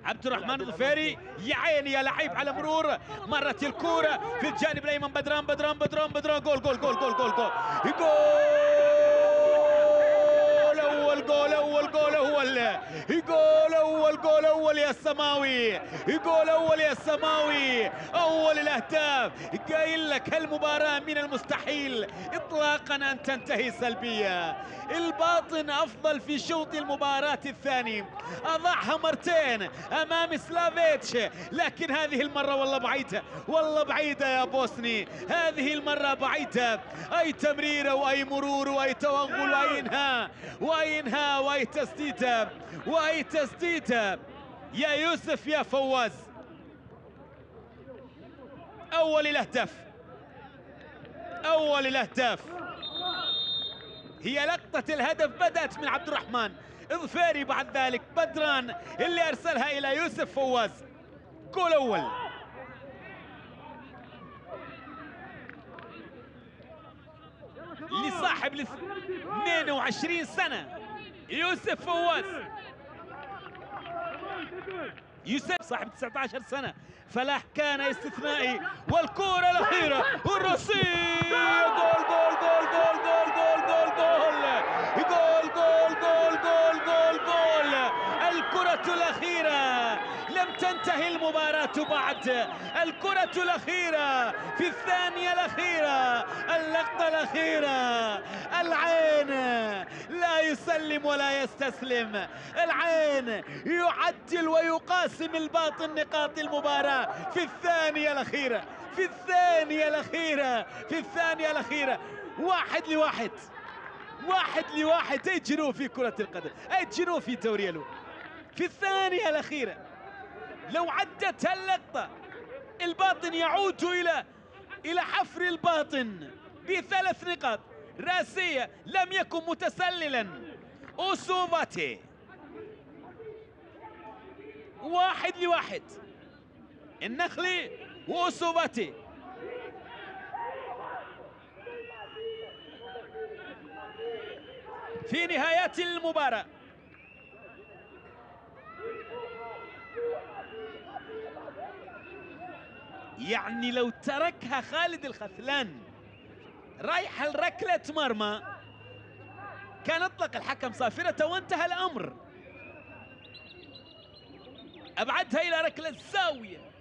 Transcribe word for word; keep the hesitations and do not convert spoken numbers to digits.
عبد الرحمن الظفيري، يا عيني يا لعيب على مرور، مرت الكوره في الجانب الايمن. بدران بدران بدران بدران جول جول جول جول جول جول جول اول جول اول جول اول جول اول جول اول يا السماوي، جول اول يا السماوي، اول الاهداف. قايل لك هالمباراه من المستحيل اطلاقا ان تنتهي سلبيه. الباطن افضل في شوط المباراه الثاني، اضعها مرتين امام سلافيتش، لكن هذه المره والله بعيده، والله بعيده يا بوسني، هذه المره بعيده. اي تمريره واي مرور واي توغل واي انهاء واي انهاء واي تسديده واي تسديده يا يوسف يا فواز. اول الاهداف، اول الاهداف هي لقطة الهدف بدأت من عبد الرحمن الظفيري، بعد ذلك بدران اللي أرسلها إلى يوسف فواز. جول أول لصاحب ال اثنين وعشرين سنة يوسف فواز. يوسف صاحب تسعة عشر سنة، فلاح كان استثنائي. والكرة الأخيرة والرصيد، جول جول جول جول جول جول جول جول جول جول جول جول جول جول. الكرة الأخيرة، لم تنتهي المباراة بعد. الكرة الأخيرة في الثانية الأخيرة، اللقطة الأخيرة. العين لا يسلم ولا يستسلم، العين يعدل ويقاسم الباطن نقاط المباراة في الثانية الأخيرة، في الثانية الأخيرة، في الثانية الأخيرة. واحد لواحد، واحد لواحد. أي جنوب في كرة القدم، أي جنوب في توريلو في الثانية الأخيرة. لو عدت هاللقطة الباطن يعود إلى إلى حفر الباطن بثلاث نقاط راسية. لم يكن متسللا أوسوفاتي. واحد لواحد، النخلي وأوسوفاتي. في نهايات المباراة يعني لو تركها خالد الخثلان رايحة لركلة مرمى كان اطلق الحكم صافرته وانتهى الامر. ابعدها الى ركلة زاوية.